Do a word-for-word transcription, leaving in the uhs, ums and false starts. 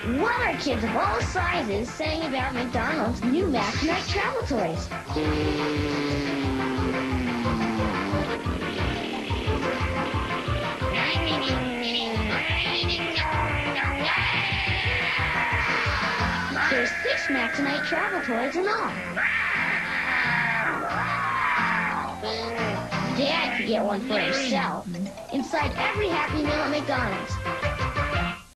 What are kids of all sizes saying about McDonald's new Mac Night travel toys? There's six Mac Night travel toys in all. Dad could get one for himself. Inside every Happy Meal at McDonald's.